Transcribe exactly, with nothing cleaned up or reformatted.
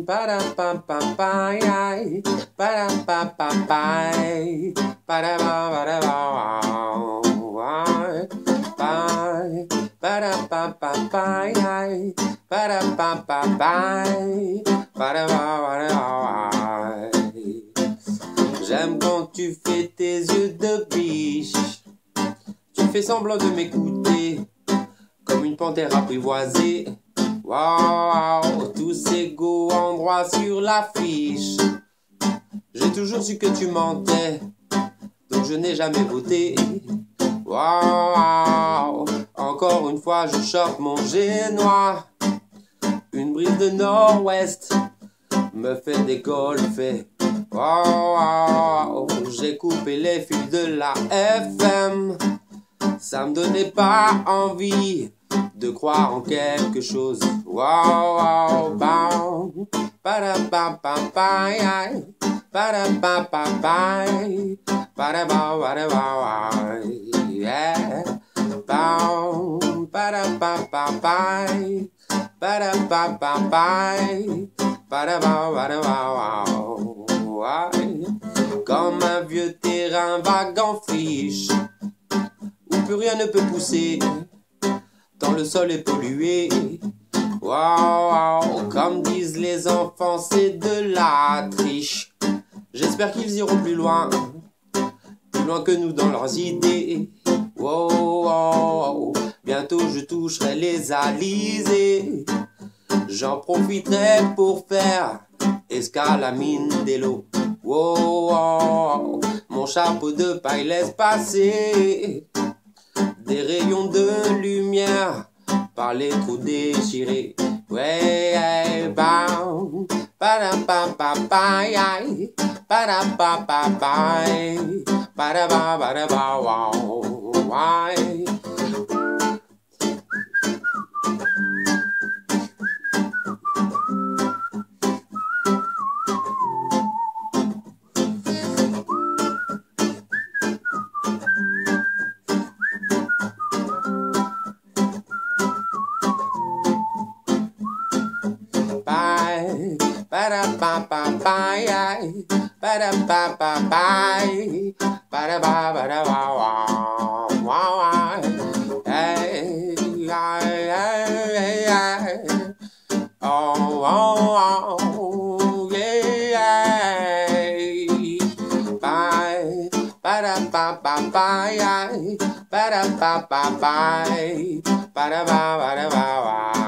Para pa pa pa yai, para pa pa pa, para ba para ba, para pa pa pa yai, para pa pa pa, para ba para ba. J'aime quand tu fais tes yeux de biche, tu fais semblant de m'écouter, comme une panthère apprivoisée. Waouh, tous égaux endroits sur l'affiche. J'ai toujours su que tu mentais, donc je n'ai jamais voté. Waouh, encore une fois je chope mon génois. Une brise de nord-ouest me fait dégolfer. Waouh, j'ai coupé les fils de la F M. Ça me donnait pas envie de croire en quelque chose. Wow, wow, bam, para pa pa pa, para pa pa pa, para ba para ba, yeah, bam, para pa pa pa, para pa pa pa, para ba para ba, comme un vieux terrain vague en friche, où plus rien ne peut pousser, tant le sol est pollué. Waouh, comme disent les enfants, c'est de la triche. J'espère qu'ils iront plus loin, plus loin que nous dans leurs idées. Wow, wow, bientôt je toucherai les alizés. J'en profiterai pour faire escale à mindelo. Wow, wow, mon chapeau de paille laisse passer des rayons de lumière par les trous déchirés. Ouais, bam, para pa pa pa, para pa pa pa, para ba para ba, wow, ouais. Para pa pa pa, para pa pa pa, para ba para ba, wow, wow, hey, hey, hey, hey, oh, oh, oh, yeah, bye, para pa pa pa, para pa pa pa, para ba para ba.